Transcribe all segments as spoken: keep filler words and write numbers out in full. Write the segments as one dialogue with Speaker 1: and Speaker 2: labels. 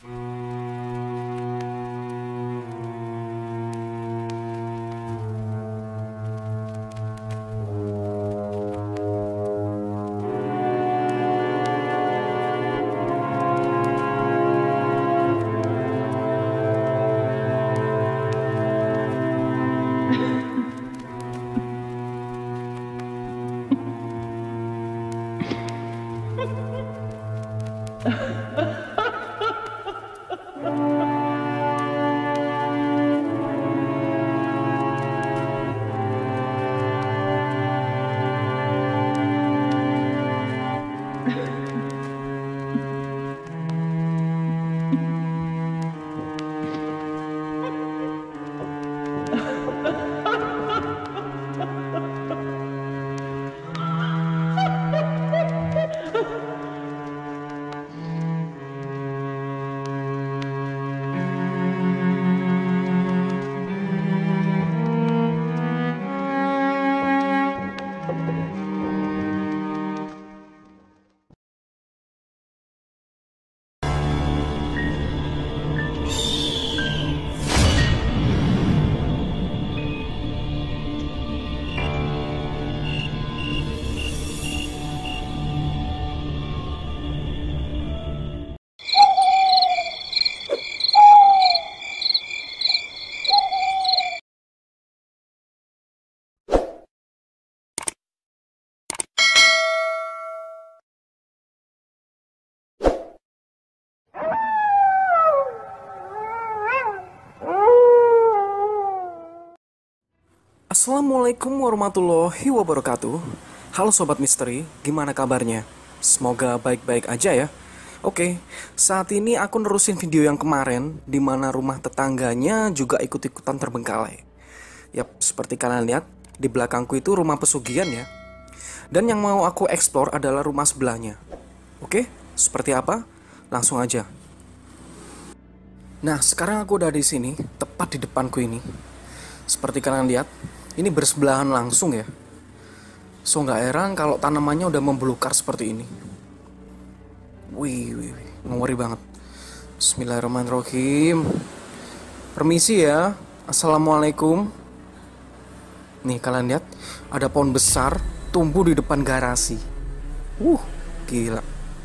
Speaker 1: Assalamualaikum warahmatullahi wabarakatuh. Halo Sobat Misteri, gimana kabarnya? Semoga baik-baik aja ya. Oke, saat ini aku nerusin video yang kemarin dimana rumah tetangganya juga ikut-ikutan terbengkalai. Yap, seperti kalian lihat, di belakangku itu rumah pesugihan ya. Dan yang mau aku explore adalah rumah sebelahnya. Oke, seperti apa? Langsung aja. Nah, sekarang aku udah di sini, tepat di depanku ini. Seperti kalian lihat, ini bersebelahan langsung ya. So nggak heran kalau tanamannya udah membelukar seperti ini. Wih, wih, wih, ngeri banget. Bismillahirrahmanirrahim. Permisi ya. Assalamualaikum. Nih kalian lihat, ada pohon besar tumbuh di depan garasi. Uh, gila.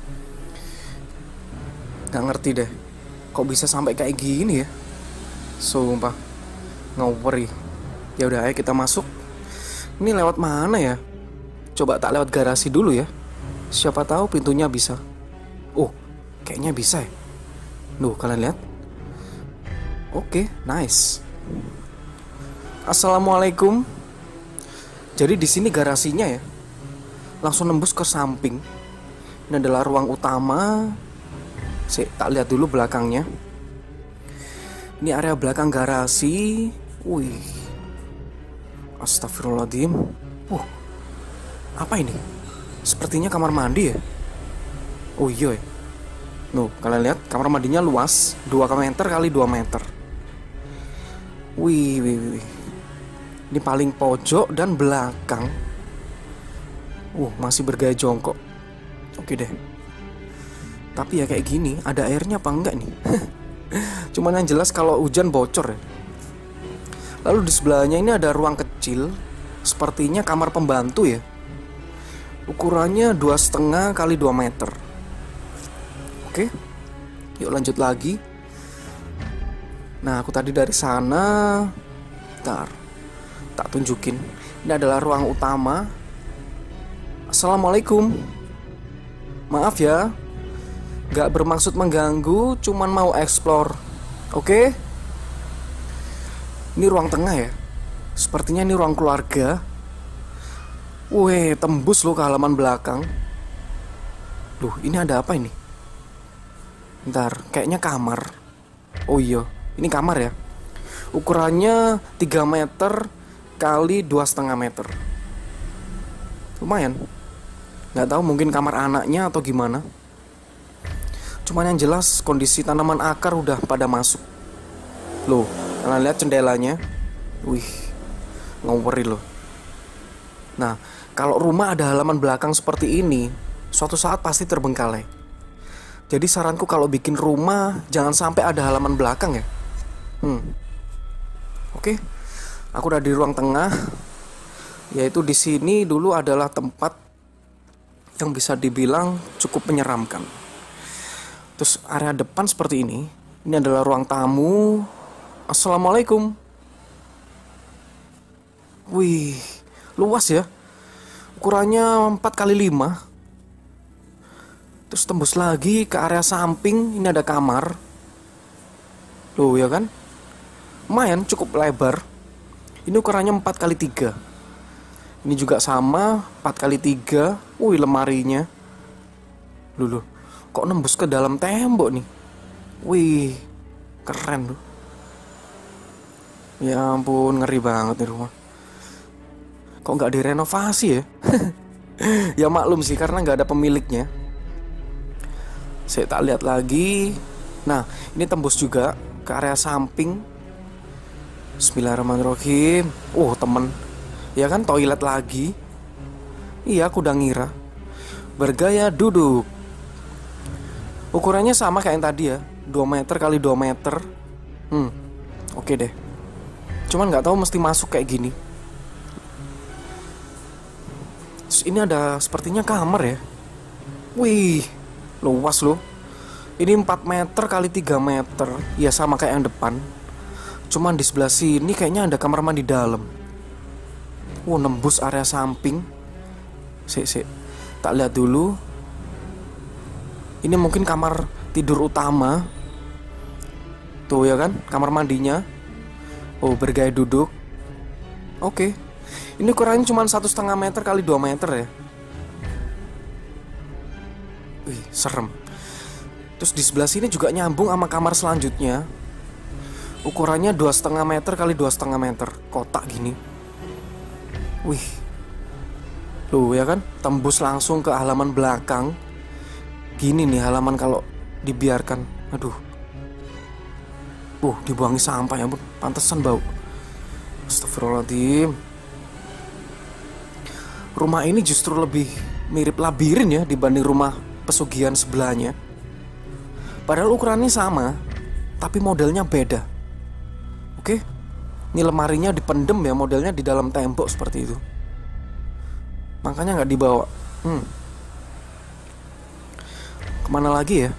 Speaker 1: Gak ngerti deh, kok bisa sampai kayak gini ya. Sumpah, ngeri. Ya udah, ayo kita masuk. Ini lewat mana ya? Coba tak lewat garasi dulu ya. Siapa tahu pintunya bisa. Oh, kayaknya bisa ya. Duh, kalian lihat? Oke, nice. Assalamualaikum. Jadi di sini garasinya ya. Langsung nembus ke samping. Ini adalah ruang utama. Saya tak lihat dulu belakangnya. Ini area belakang garasi. Wih. Astagfirullahaladzim. Uh, apa ini? Sepertinya kamar mandi ya. Oh iya ya. Nuh, kalian lihat kamar mandinya luas, dua meter kali dua meter. Wih, wih, wih. Ini paling pojok dan belakang. Uh, masih bergaya jongkok. Oke deh. Tapi ya kayak gini, ada airnya apa enggak nih? Cuman yang jelas kalau hujan bocor ya. Lalu di sebelahnya ini ada ruang kecil, sepertinya kamar pembantu ya. Ukurannya dua setengah kali dua meter. Oke, yuk lanjut lagi. Nah, aku tadi dari sana. Bentar, tak tunjukin. Ini adalah ruang utama. Assalamualaikum. Maaf ya, gak bermaksud mengganggu, cuman mau explore. Oke. Ini ruang tengah ya. Sepertinya ini ruang keluarga. Weh, tembus loh ke halaman belakang. Loh, ini ada apa ini? Bentar, kayaknya kamar. Oh iya, ini kamar ya. Ukurannya tiga meter kali dua setengah meter. Lumayan. Gak tahu mungkin kamar anaknya atau gimana. Cuman yang jelas kondisi tanaman akar udah pada masuk. Loh, kalian lihat jendelanya. Wih, ngeri loh. Nah, kalau rumah ada halaman belakang seperti ini, suatu saat pasti terbengkalai. Jadi saranku kalau bikin rumah jangan sampai ada halaman belakang ya. Hmm. Oke. Aku udah di ruang tengah. Yaitu di sini dulu adalah tempat yang bisa dibilang cukup menyeramkan. Terus area depan seperti ini. Ini adalah ruang tamu. Assalamualaikum. Wih, luas ya. Ukurannya empat kali lima. Terus tembus lagi ke area samping. Ini ada kamar. Loh ya kan, lumayan cukup lebar. Ini ukurannya empat kali tiga. Ini juga sama, empat kali tiga. Wih, lemarinya. Loh, loh, kok nembus ke dalam tembok nih. Wih, keren loh. Ya ampun, ngeri banget nih rumah. Kok nggak direnovasi ya? Ya maklum sih, karena nggak ada pemiliknya. Saya tak lihat lagi. Nah, ini tembus juga ke area samping. Bismillahirrahmanirrahim. Oh, temen. Ya kan, toilet lagi. Iya, aku udah ngira. Bergaya duduk. Ukurannya sama kayak yang tadi ya, dua meter kali dua meter. Hmm, oke deh. Cuman nggak tahu mesti masuk kayak gini. Terus ini ada sepertinya kamar ya. Wih, luas loh. Ini empat meter kali tiga meter. Ya sama kayak yang depan. Cuman di sebelah sini kayaknya ada kamar mandi dalam. Wow, nembus area samping. Sik, sik. Tak lihat dulu. Ini mungkin kamar tidur utama. Tuh ya kan, kamar mandinya. Oh, bergaya duduk. Oke. Ini ukurannya cuma satu setengah meter kali dua meter ya. Wih, serem. Terus di sebelah sini juga nyambung sama kamar selanjutnya. Ukurannya dua setengah meter kali dua setengah meter, kotak gini. Wih, loh ya kan, tembus langsung ke halaman belakang. Gini nih halaman kalau dibiarkan. Aduh. Uh, dibuangi sampah ya ampun, pantesan bau. Astagfirullahaladzim. Rumah ini justru lebih mirip labirin ya dibanding rumah pesugihan sebelahnya. Padahal ukurannya sama, tapi modelnya beda. Oke, ini lemarinya dipendem ya, modelnya di dalam tembok seperti itu. Makanya nggak dibawa. Hmm. Kemana lagi ya?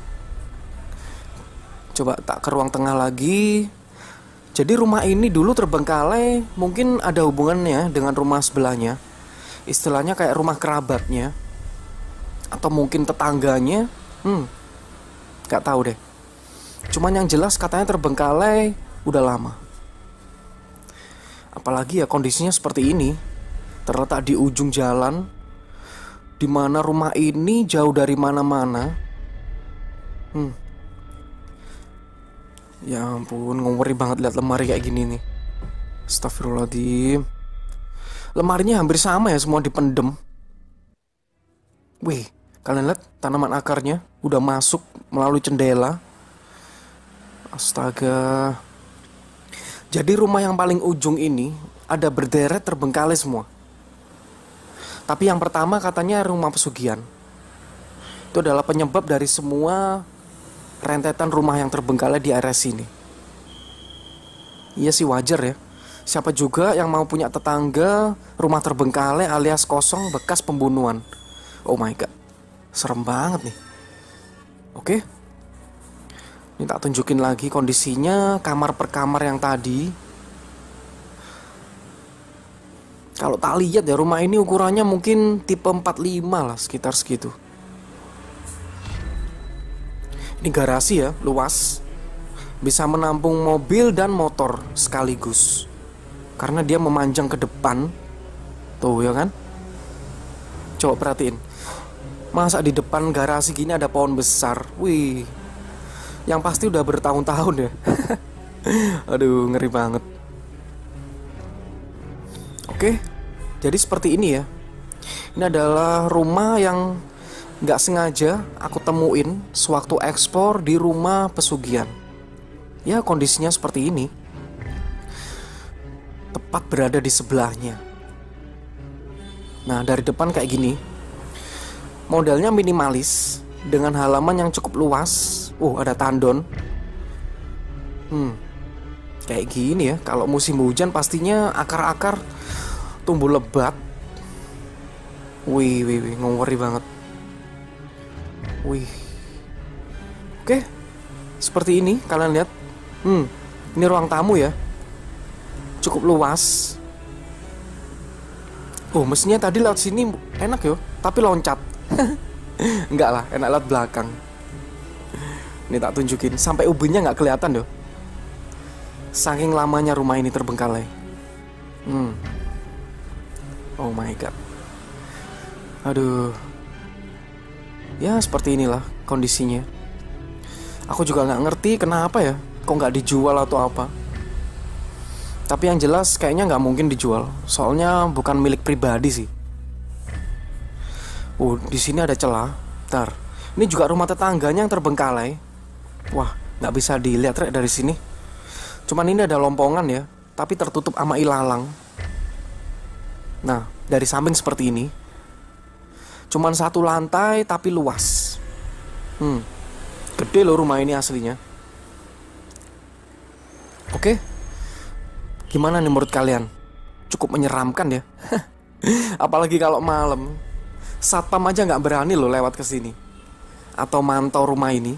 Speaker 1: Coba tak ke ruang tengah lagi. Jadi rumah ini dulu terbengkalai, mungkin ada hubungannya dengan rumah sebelahnya. Istilahnya kayak rumah kerabatnya, atau mungkin tetangganya. Hmm, gak tahu deh. Cuman yang jelas katanya terbengkalai udah lama. Apalagi ya kondisinya seperti ini, terletak di ujung jalan, dimana rumah ini jauh dari mana-mana. Hmm. Ya ampun, ngeri banget lihat lemari kayak gini nih. Astagfirullahaladzim. Lemarinya hampir sama ya, semua dipendem. Wih, kalian lihat tanaman akarnya udah masuk melalui jendela. Astaga. Jadi rumah yang paling ujung ini ada berderet terbengkalai semua. Tapi yang pertama katanya rumah pesugihan. Itu adalah penyebab dari semua rentetan rumah yang terbengkalai di area sini. Iya sih, wajar ya. Siapa juga yang mau punya tetangga rumah terbengkalai alias kosong bekas pembunuhan. Oh my god, serem banget nih. Oke, ini tak tunjukin lagi kondisinya kamar per kamar yang tadi. Kalau tak lihat ya, rumah ini ukurannya mungkin tipe empat puluh lima lah, sekitar segitu. Ini garasi ya, luas. Bisa menampung mobil dan motor sekaligus. Karena dia memanjang ke depan. Tuh ya kan. Coba perhatiin. Masa di depan garasi gini ada pohon besar. Wih, yang pasti udah bertahun-tahun ya. Aduh, ngeri banget. Oke, jadi seperti ini ya. Ini adalah rumah yang gak sengaja aku temuin sewaktu ekspor di rumah pesugihan. Ya, kondisinya seperti ini. Tepat berada di sebelahnya. Nah, dari depan kayak gini. Modelnya minimalis. dengan halaman yang cukup luas. Uh, ada tandon. Hmm, kayak gini ya. Kalau musim hujan pastinya akar-akar tumbuh lebat. Wih, wih, wih, ngeri banget. Wih. Oke, seperti ini kalian lihat. Hmm, ini ruang tamu ya. Cukup luas. Oh, mestinya tadi lewat sini enak yo, tapi loncat. Enggak lah, enak lewat belakang. Ini tak tunjukin, sampai ubinnya nggak kelihatan yo. Saking lamanya rumah ini terbengkalai. Hmm. Oh my god. Aduh. Ya seperti inilah kondisinya. Aku juga nggak ngerti kenapa ya, kok nggak dijual atau apa. Tapi yang jelas kayaknya nggak mungkin dijual, soalnya bukan milik pribadi sih. Oh, di sini ada celah. Bentar, ini juga rumah tetangganya yang terbengkalai. Wah, nggak bisa dilihat Rek dari sini. Cuman ini ada lompongan ya, tapi tertutup sama ilalang. Nah, dari samping seperti ini. Cuman satu lantai tapi luas. Hmm, gede loh rumah ini aslinya. Oke. Gimana nih menurut kalian? Cukup menyeramkan ya. Apalagi kalau malam. Satpam aja nggak berani loh lewat ke sini atau mantau rumah ini.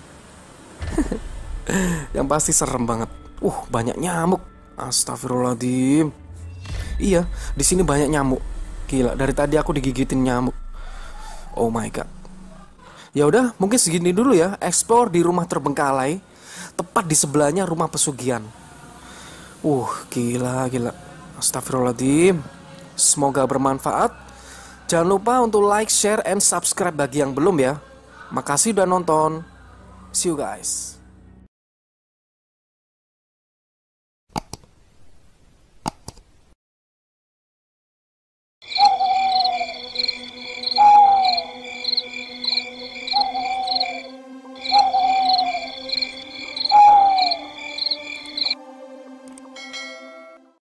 Speaker 1: Yang pasti serem banget. Uh, banyak nyamuk. Astagfirullahaladzim. Iya, di sini banyak nyamuk. Gila, dari tadi aku digigitin nyamuk. Oh my god. Ya udah, mungkin segini dulu ya. Explore di rumah terbengkalai, tepat di sebelahnya rumah pesugihan. Uh, gila, gila. Astagfirullahaladzim. Semoga bermanfaat. Jangan lupa untuk like, share, and subscribe bagi yang belum ya. Makasih udah nonton. See you guys.